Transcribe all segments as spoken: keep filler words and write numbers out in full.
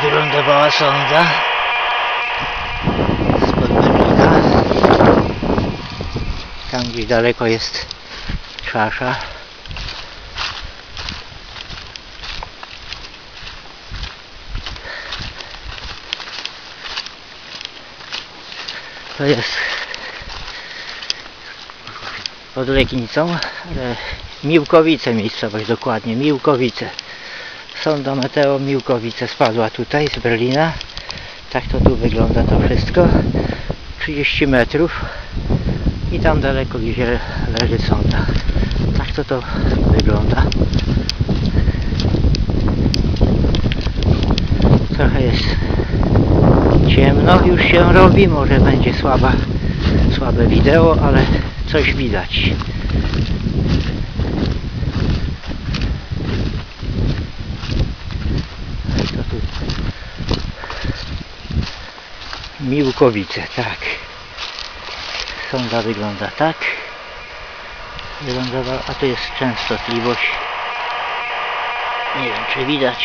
wylądowała sonda spod Berlina. Tam gdzieś daleko jest czasza. To jest pod Legnicą, ale Miłkowice miejscowość dokładnie, Miłkowice. Sonda Meteo Miłkowice spadła tutaj z Berlina. Tak to tu wygląda to wszystko. trzydzieści metrów i tam daleko gdzie leży sonda. Tak to to wygląda. Trochę jest ciemno już się robi, może będzie słaba, słabe wideo, ale coś widać. To tu Miłkowice, tak. Sonda wygląda tak. Wylądowała, a tu jest częstotliwość. Nie wiem, czy widać.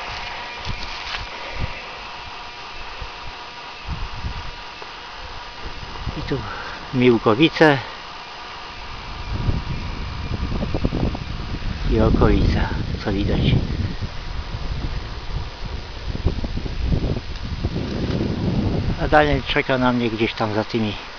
I tu Miłkowice i okolica, co widać. A dalej czeka na mnie gdzieś tam za tymi